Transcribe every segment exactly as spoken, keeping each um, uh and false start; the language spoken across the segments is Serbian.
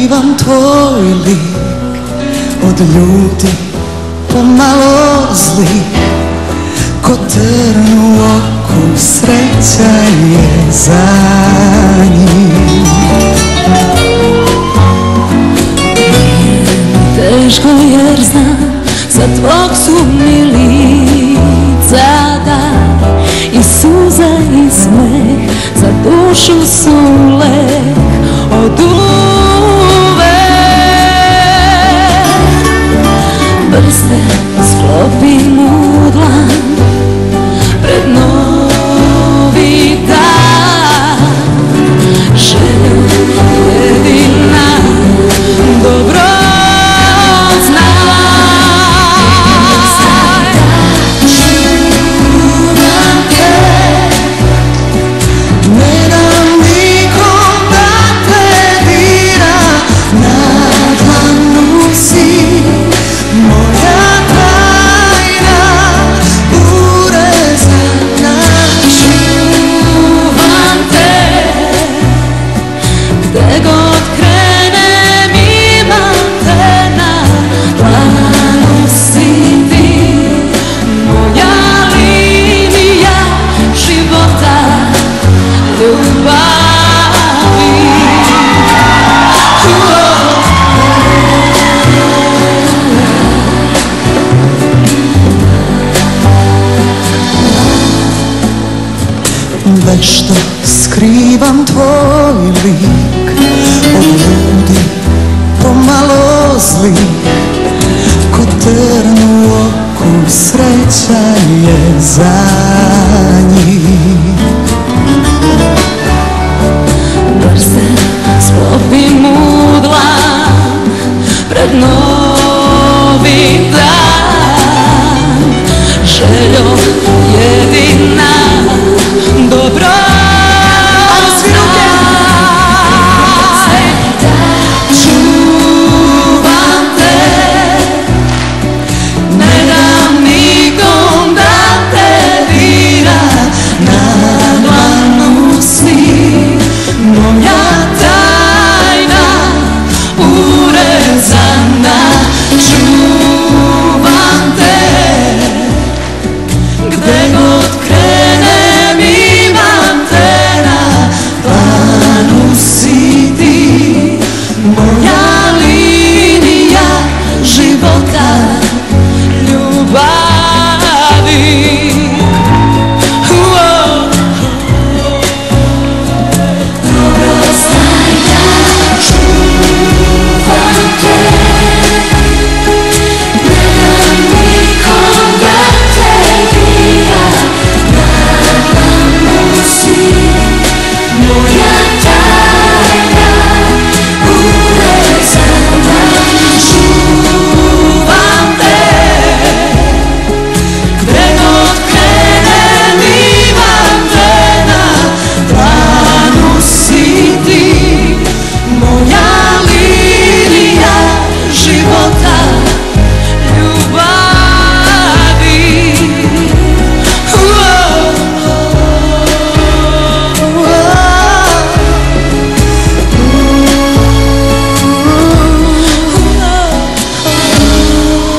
skrivam tvoj lik od ljudi pomalo zli, ko trn u oku, sreća je za njih. Teško jer znam za tvog su mi lica dar i suza i smeh, za dušu su lek od uvek. Prste sklopim u dlan pred novi dan, želju jedina dobro Vešto skrivam tvoj lik od ljudi pomalo zli, ko trn u oku, sreća je za njih. Prste sklopim u dlan pred novi dan, željo jedina dobro.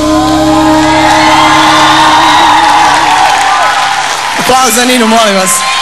Aplauz za Ninu, molim vas.